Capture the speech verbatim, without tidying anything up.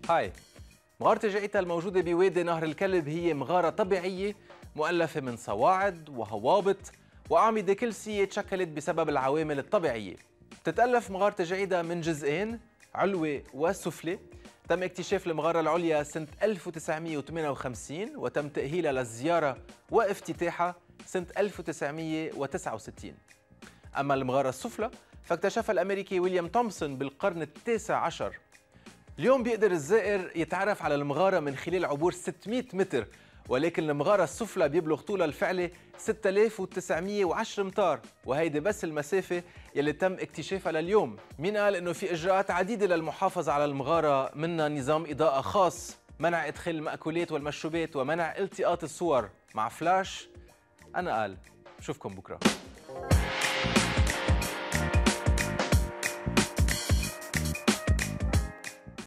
هاي، مغارة جيتا الموجودة بوادي نهر الكلب هي مغارة طبيعية مؤلفة من صواعد وهوابط وأعمدة كلسية تشكلت بسبب العوامل الطبيعية. بتتألف مغارة جيتا من جزئين، علوي وسفلي. تم اكتشاف المغارة العليا سنة ألف وتسعمئة وثمانية وخمسين وتم تأهيلها للزيارة وافتتاحها سنة ألف وتسعمئة وتسعة وستين. أما المغارة السفلى فاكتشفها الأمريكي ويليام تومسون بالقرن التاسع عشر. اليوم بيقدر الزائر يتعرف على المغارة من خلال عبور ستمئة متر، ولكن المغارة السفلى بيبلغ طولها الفعلي ستة آلاف وتسعمئة وعشرة أمتار، وهيدي بس المسافة يلي تم اكتشافها لليوم. مين قال إنه في إجراءات عديدة للمحافظة على المغارة، منها نظام إضاءة خاص، منع إدخال المأكولات والمشروبات، ومنع التقاط الصور مع فلاش؟ أنا قال. بشوفكم بكرة.